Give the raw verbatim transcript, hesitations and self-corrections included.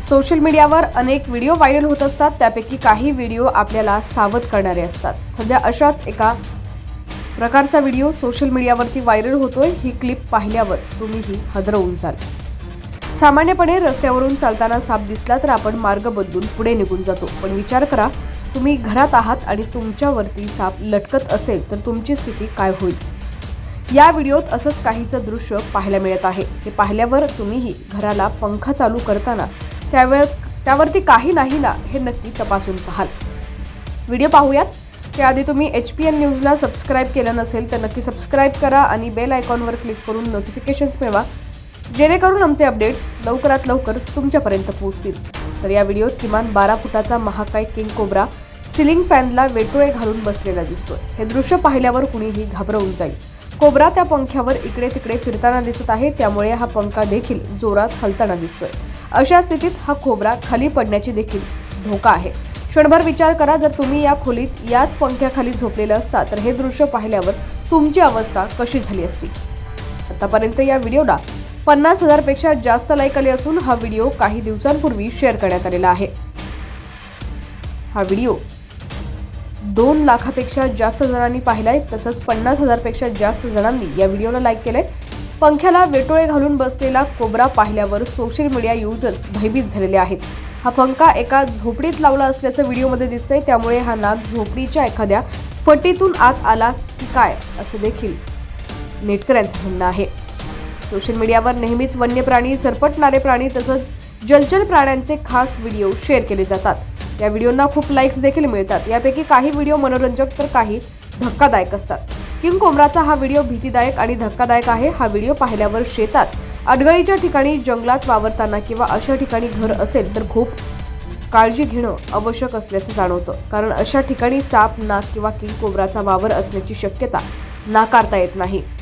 Social मीडियावर अनेक video viral होत असतात, त्यापैकी काही व्हिडिओ आपल्याला सावध करणारे असतात। सध्या अशाच एका प्रकारचा व्हिडिओ सोशल मीडियावरती व्हायरल होतोय। ही क्लिप पाहिल्यावर तुम्हीही हादरवून जाल। सामान्यपणे रस्त्यावरून चालताना साप दिसला तर आपण मार्ग बदलून पुढे निघून जातो, पण विचार करा, तुम्ही घरात आहात आणि तुमच्यावरती साप लटकत असेल तर तुमची स्थिती काय होईल। या व्हिडिओत असंच काहीचं दृश्य पाहायला मिळत आहे। हे पाहिल्यावर तुम्हीही घराला पंखा चालू करताना त्यावेळ त्यावरती काही नाही ना हे नक्की तपासून पाहाल। व्हिडिओ पाहूयात त्याआधी तुम्ही एच पी एन न्यूजला सबस्क्राइब केलं नसेल तर नक्की सबस्क्राइब करा आणि बेल आयकॉनवर क्लिक करून नोटिफिकेशन्स मिळवा, जेणेकरून आमचे अपडेट्स लवकरात लवकर तुमच्यापर्यंत पोहोचतील। तर या व्हिडिओत किमान बारा फुटाचा महाकाय किंग कोब्रा सिलिंग फॅनला वेटोळे घालून बसलेला दिसतोय। हे दृश्य पाहिल्यावर कुणीही घाबरवून जाईल। कोब्रा त्या पंख्यावर इकडे तिकडे फिरताना दिसत आहे, त्यामुळे हा पंखा देखील जोरात हलताना दिसतोय। अशा स्थितीत हा कोब्रा खाली पडण्याची देखील धोका आहे। क्षणभर विचार करा, जर तुम्ही या खोलीत याच पंख्याखाली झोपलेले असता तर हे दृश्य पाहिल्यावर तुमची अवस्था कशी झाली असती। आतापर्यंत या व्हिडिओला पन्नास हजार पेक्षा जास्त लाईक आले असून हा व्हिडिओ काही दिवसांपूर्वी शेअर करण्यात आलेला आहे। हा व्हिडिओ दोन लाखापेक्षा जास्त जणांनी पाहिलाय, तसंच पन्नास हजार पेक्षा जास्त जणांनी या व्हिडिओला लाईक केलंय। पंख्याला वेटोळे घालून बसलेला कोब्रा पाहिल्यावर सोशल मीडिया युजर्स भयभीत झालेले आहेत। हा पंखा एका झोपडीत लावला असल्याचं व्हिडिओमध्ये दिसतंय, त्यामुळे हा नाग झोपडीच्या एखाद्या फटीतून आत आला की काय असं देखील नेटकऱ्यांचं म्हणणं आहे। सोशल मीडियावर नेहमीच वन्य प्राणी, सरपटणारे प्राणी तसंच जलचर प्राण्यांचे खास व्हिडिओ शेअर केले जातात। या व्हिडिओंना खूप लाईक्स देखील मिळतात। यापैकी काही व्हिडिओ मनोरंजक तर काही धक्कादायक असतात। किंग कोब्राचा हा व्हिडिओ भीतीदायक आणि धक्कादायक आहे। हा व्हिडिओ पाहिल्यावर शेतात, अडगळीच्या ठिकाणी, जंगलात वावरताना किंवा अशा ठिकाणी घर असेल तर खूप काळजी घेणं आवश्यक असल्याचं जाणवतं, कारण अशा ठिकाणी साप, नाग किंवा किंग कोब्राचा वावर असण्याची शक्यता नाकारता येत नाही।